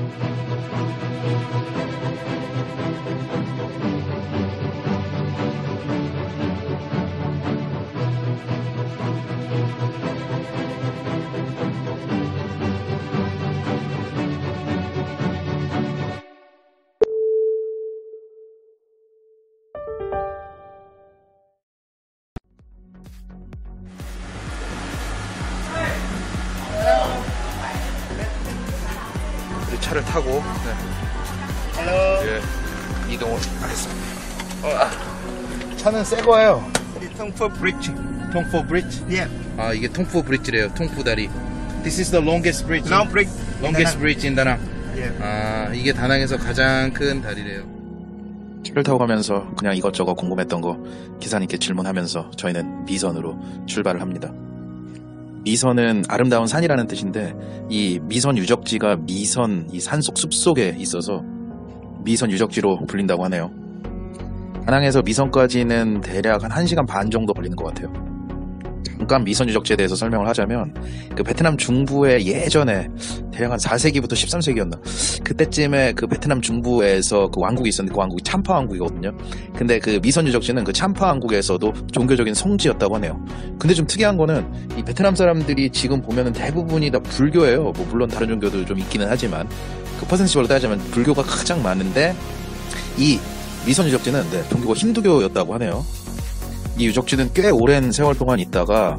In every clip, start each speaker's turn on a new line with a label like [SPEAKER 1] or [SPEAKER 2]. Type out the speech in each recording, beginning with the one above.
[SPEAKER 1] 차를 타고 이동을 하겠습니다. 차는 새 거예요.
[SPEAKER 2] 통포 브릿지.
[SPEAKER 1] 통포 브릿지?
[SPEAKER 2] Yeah.
[SPEAKER 1] 아, 이게 통포 브릿지래요. 통포 다리. This is the longest bridge.
[SPEAKER 2] Long bridge.
[SPEAKER 1] Longest bridge in 다낭.
[SPEAKER 2] Yeah.
[SPEAKER 1] 아, 이게 다낭에서 가장 큰 다리래요.
[SPEAKER 3] 차를 타고 가면서 그냥 이것저것 궁금했던 거 기사님께 질문하면서 저희는 미선으로 출발을 합니다. 미선은 아름다운 산이라는 뜻인데 이 미선 유적지가 미선 이 산속 숲속에 있어서 미선 유적지로 불린다고 하네요. 다낭에서 미선까지는 대략 한 1시간 반 정도 걸리는 것 같아요. 잠깐 미선 유적지에 대해서 설명을 하자면 그 베트남 중부에 예전에 대략 한 4세기부터 13세기였나 그때쯤에 그 베트남 중부에서 그 왕국이 있었는데 그 왕국이 참파 왕국이거든요. 근데 그 미선 유적지는 그 참파 왕국에서도 종교적인 성지였다고 하네요. 근데 좀 특이한 거는 이 베트남 사람들이 지금 보면은 대부분이 다 불교예요. 뭐 물론 다른 종교도 좀 있기는 하지만 그 퍼센티지로 따지면 불교가 가장 많은데 이 미선 유적지는 종교가 힌두교였다고 하네요. 이 유적지는 꽤 오랜 세월 동안 있다가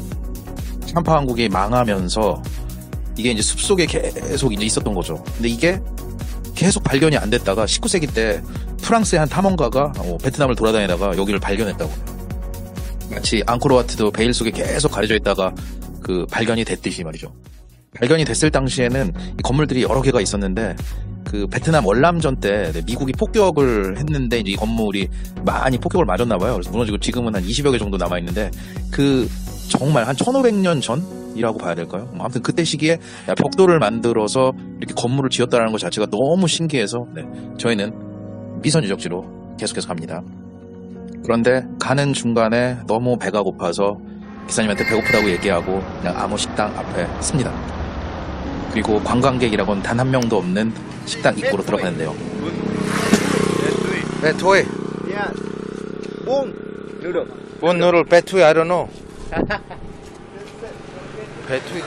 [SPEAKER 3] 참파 왕국이 망하면서 이게 이제 숲속에 계속 이제 있었던 거죠. 근데 이게 계속 발견이 안 됐다가 19세기 때 프랑스의 한 탐험가가 베트남을 돌아다니다가 여기를 발견했다고 해요. 마치 앙코르와트도 베일 속에 계속 가려져 있다가 그 발견이 됐듯이 말이죠. 발견이 됐을 당시에는 이 건물들이 여러 개가 있었는데 그 베트남 월남전 때 미국이 폭격을 했는데 이제 이 건물이 많이 폭격을 맞았나 봐요. 그래서 무너지고 지금은 한 20여 개 정도 남아 있는데 그 정말 한 1500년 전이라고 봐야 될까요? 아무튼 그때 시기에 벽돌을 만들어서 이렇게 건물을 지었다는 것 자체가 너무 신기해서 저희는 미선 유적지로 계속해서 갑니다. 그런데 가는 중간에 너무 배가 고파서 기사님한테 배고프다고 얘기하고 그냥 아무 식당 앞에 씁니다. 그리고 관광객이라고는 단 한 명도 없는 식당 입구로 들어가는데요.
[SPEAKER 1] 배투이.
[SPEAKER 2] Yeah. Bún noodle.
[SPEAKER 1] 본 누를 배투이 I don't know. 배투이가?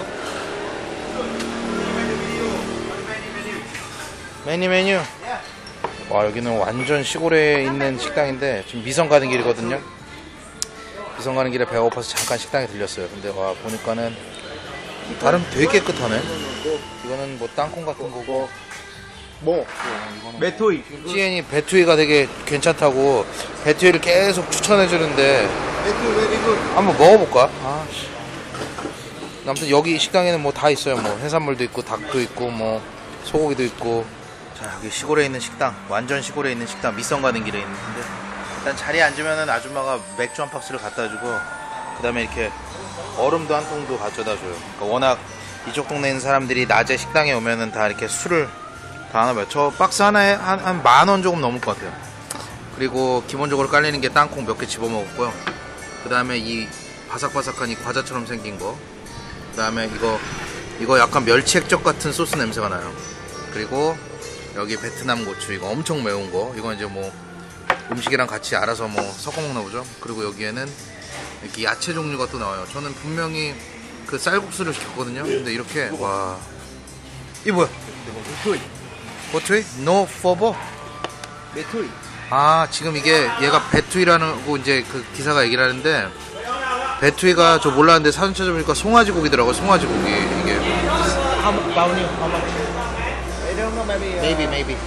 [SPEAKER 1] 메뉴. 와, 여기는 완전 시골에 있는 식당인데 지금 미선 가는 길이거든요. 미선 가는 길에 배가 고파서 잠깐 식당에 들렸어요. 근데 와, 보니까는 다른 되게 깨끗하네. 이거는 뭐 땅콩 같은 거고.
[SPEAKER 2] 뭐? 메토이.
[SPEAKER 1] 찌엔이 배투이가 되게 괜찮다고 배투이를 계속 추천해주는데 한번 먹어볼까? 아씨. 아무튼 여기 식당에는 뭐 다 있어요. 뭐 해산물도 있고 닭도 있고 뭐 소고기도 있고. 자, 여기 시골에 있는 식당, 완전 시골에 있는 식당, 미선 가는 길에 있는데 일단 자리에 앉으면은 아줌마가 맥주 한 박스를 갖다 주고 그 다음에 이렇게 얼음도 한 통도 가져다 줘요. 그러니까 워낙 이쪽 동네에 있는 사람들이 낮에 식당에 오면은 다 이렇게 술을 다 하나 봐요. 저 박스 하나에 한 10,000원 조금 넘을 것 같아요. 그리고 기본적으로 깔리는 게 땅콩 몇 개 집어 먹었고요. 그 다음에 이 바삭바삭한 이 과자처럼 생긴 거. 그 다음에 이거 약간 멸치 액젓 같은 소스 냄새가 나요. 그리고 여기 베트남 고추, 이거 엄청 매운 거. 이건 이제 뭐 음식이랑 같이 알아서 뭐 섞어 먹나 보죠. 그리고 여기에는 이렇게 야채 종류가 또 나와요. 저는 분명히 그 쌀국수를 시켰거든요. 근데 이렇게 와, 이 뭐야? 고추이? No fobo?
[SPEAKER 2] 메토이.
[SPEAKER 1] 아, 지금 이게 얘가 배투이라는 거 이제 그 기사가 얘기를 하는데 배투이가 저 몰랐는데 사진 찾아보니까 송아지 고기더라고요. 송아지 고기 이게.
[SPEAKER 2] Bao nhiêu? How much? I don't know, maybe.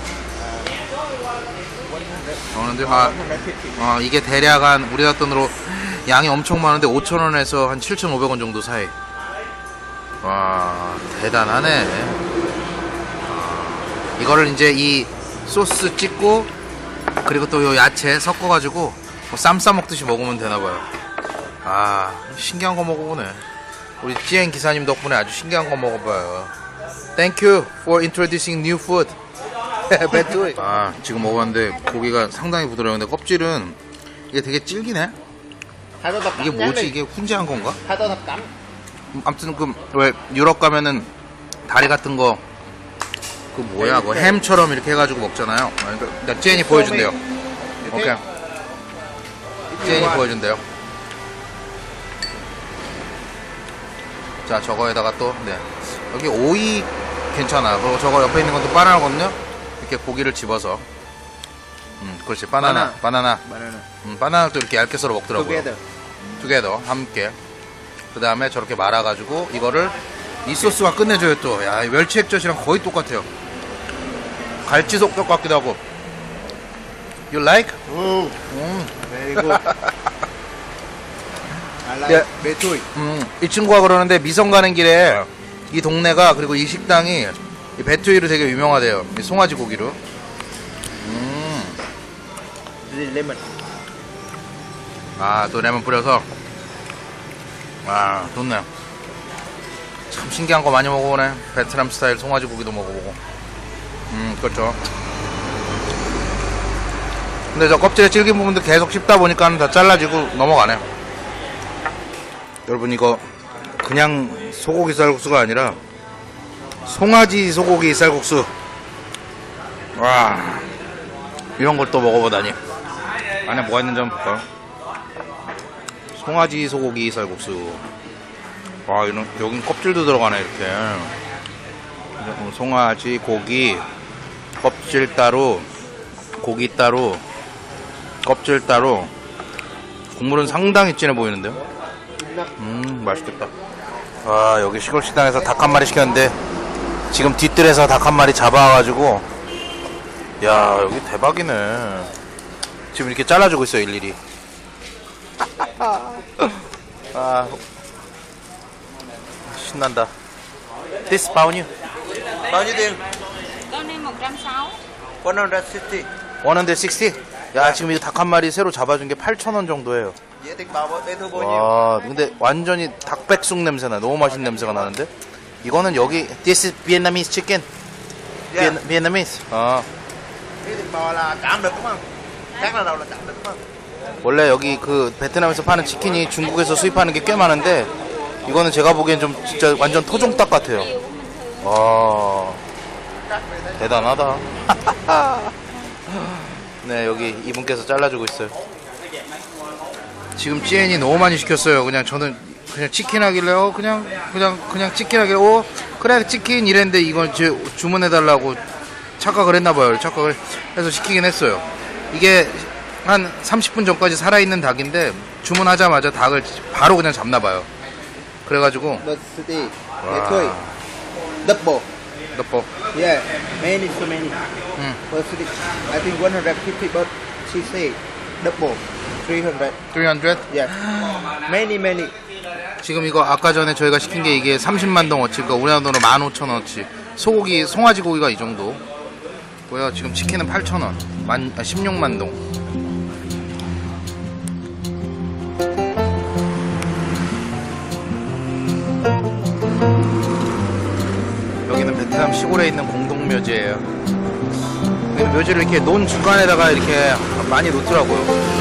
[SPEAKER 1] 근데 이게 대략 한 우리나라 돈으로 양이 엄청 많은데 5,000원에서 한 7,500원 정도 사이. 와, 대단하네. 이거를 이제 이 소스 찍고 그리고 또 요 야채 섞어가지고 뭐 쌈 싸먹듯이 먹으면 되나봐요. 아, 신기한 거 먹어보네. 우리 찌엔 기사님 덕분에 아주 신기한 거 먹어봐요. Thank you for introducing new food. 아, 지금 먹었는데 고기가 상당히 부드러워요. 근데 껍질은 이게 되게 질기네. 이게 뭐지? 이게 훈제한 건가? 아무튼 그 왜 유럽 가면은 다리 같은 거 그 뭐야, 그 햄처럼 이렇게 해가지고 먹잖아요. 그러니까 제인이 보여준대요. 오케이. 제인이 보여준대요. 자, 저거에다가 또, 네. 여기 오이 괜찮아. 그리고 저거 옆에 있는 건 또 바나나거든요? 이렇게 고기를 집어서. 그렇지. 바나나.
[SPEAKER 2] Banana.
[SPEAKER 1] 바나나를 또 이렇게 얇게 썰어 먹더라고요.
[SPEAKER 2] Together.
[SPEAKER 1] 함께. 그 다음에 저렇게 말아가지고, 이거를, 이 소스가 끝내줘요, 또. 야, 이 멸치 액젓이랑 거의 똑같아요. 갈치속젓 같기도 하고. You like?
[SPEAKER 2] Very good. I like
[SPEAKER 1] Yeah.
[SPEAKER 2] betuy.
[SPEAKER 1] 이 친구가 그러는데 미성 가는 길에 이 동네가 그리고 이 식당이 이 배투이로 되게 유명하대요. 이 송아지 고기로.
[SPEAKER 2] This is lemon.
[SPEAKER 1] 아, 또 레몬 뿌려서. 아, 좋네. 참 신기한 거 많이 먹어보네. 베트남 스타일 송아지 고기도 먹어보고. 그렇죠. 근데 저 껍질에 질긴 부분도 계속 씹다 보니까 다 잘라지고 넘어가네. 여러분, 이거 그냥 소고기 쌀국수가 아니라 송아지 소고기 쌀국수. 와, 이런 걸 또 먹어보다니. 안에 뭐가 있는지 한번 볼까요? 송아지 소고기 쌀국수. 와, 여긴 껍질도 들어가네, 이렇게. 송아지 고기, 껍질 따로, 고기 따로, 껍질 따로. 국물은 상당히 진해 보이는데요? 맛있겠다. 아, 여기 시골 식당에서 닭 한 마리 시켰는데 지금 뒤뜰에서 닭 한 마리 잡아와가지고, 야, 여기 대박이네. 지금 이렇게 잘라주고 있어요, 일일이. 아, 신난다. This bao nhiêu?
[SPEAKER 2] Bao nhiêu tiền?
[SPEAKER 4] Con này 160.
[SPEAKER 2] 160.
[SPEAKER 1] 160? 야, 지금 이거 닭 한 마리 새로 잡아준 게 8,000원 정도예요.
[SPEAKER 2] Dễ tính bao betuy bao nhiêu?
[SPEAKER 1] 와, 근데 완전히 닭백숙 냄새나. 너무 맛있는 냄새가 나는데? 이거는 여기 This is Vietnamese chicken.
[SPEAKER 2] Yeah.
[SPEAKER 1] Vietnamese. 아,
[SPEAKER 2] Cái thịt bò là chạm được đúng không? Cắt là đầu là chạm được đúng không?
[SPEAKER 1] 원래 여기 그 베트남에서 파는 치킨이 중국에서 수입하는 게 꽤 많은데 이거는 제가 보기엔 좀 진짜 완전 토종닭 같아요. 와, 대단하다. 네, 여기 이분께서 잘라주고 있어요. 지금 찌엔이 너무 많이 시켰어요. 그냥 저는 그냥 치킨 하길래 그냥 치킨 하길래 그래 치킨 이랬는데 이건 주문해달라고 착각을 했나봐요. 착각을 해서 시키긴 했어요. 이게 한 30분 전까지 살아있는 닭인데 주문하자마자 닭을 바로 그냥 잡나봐요. 그래가지고
[SPEAKER 2] Diversity. Betuy. Double.
[SPEAKER 1] 넣고
[SPEAKER 2] Yeah. Many so many. Diversity. I think 150 but she say double. 300.
[SPEAKER 1] 300.
[SPEAKER 2] Yeah. Many.
[SPEAKER 1] 지금 이거 아까 전에 저희가 시킨 게 이게 30만 동어치, 그러니까 우리나라 돈으로 15,000원어치. 소고기, 송아지 고기가 이 정도. 고요. 지금 치킨은 8,000원. 16만 동. 여기는 베트남 시골에 있는 공동묘지예요. 여기는 묘지를 이렇게 논 중간에다가 이렇게 많이 놓더라고요.